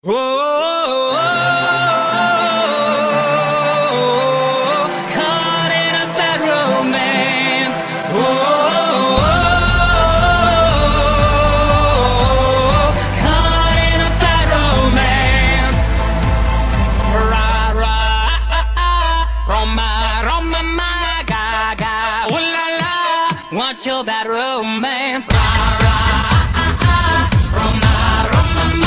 Whoa, whoa, whoa, caught in a bad romance. Whoa, caught in a bad romance. Ra ra, Roma, Roma, ma ga ga, ooh la la, want your bad romance. Ra ra, Roma, Roma, ma.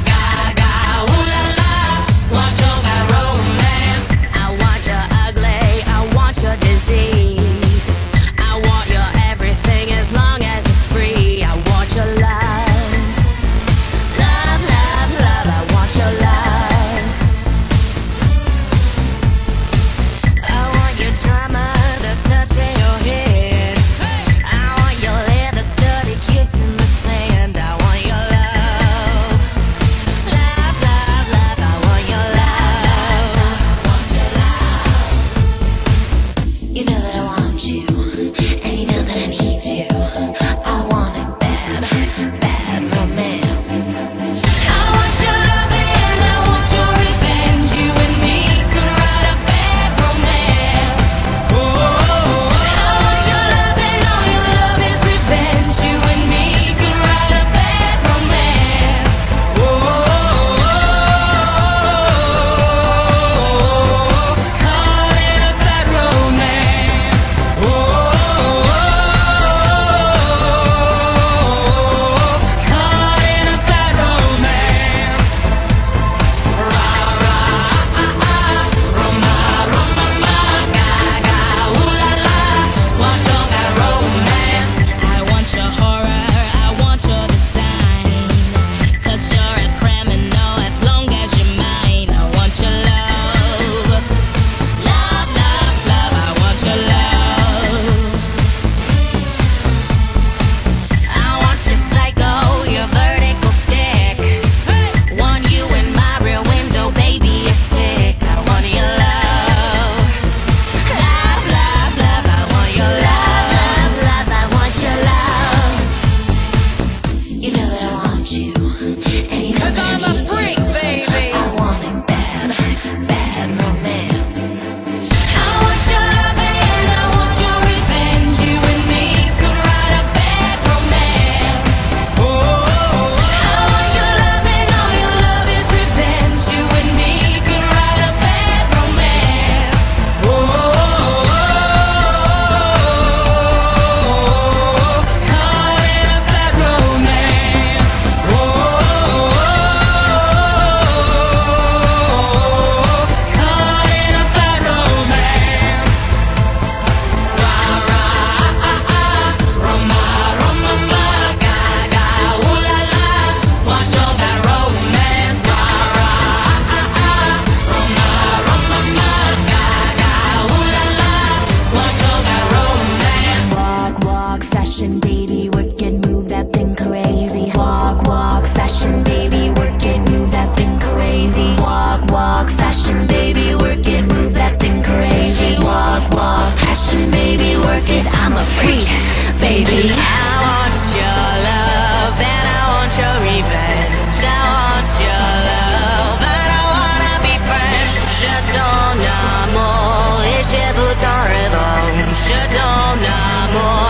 Baby, work it, move that thing crazy. Walk, walk, fashion, baby, work it, move that thing crazy. Walk, walk, fashion, baby, work it, move that thing crazy. Walk, walk, fashion, baby, work it. I'm a freak, baby. I want your love and I want your revenge. I want your love and I wanna be friends. Je ton amour et j'ai vous ton revanche. Je ton amour.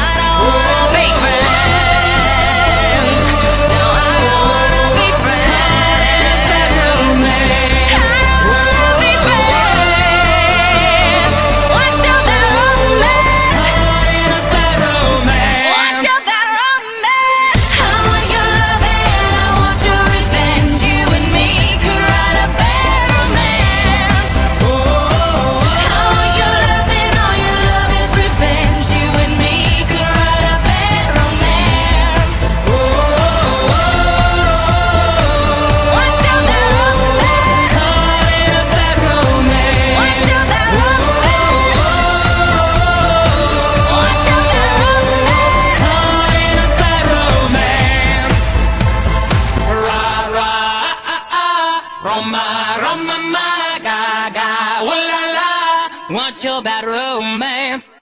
Roma, Roma, ma ga ga, ooh la la, want your bad romance.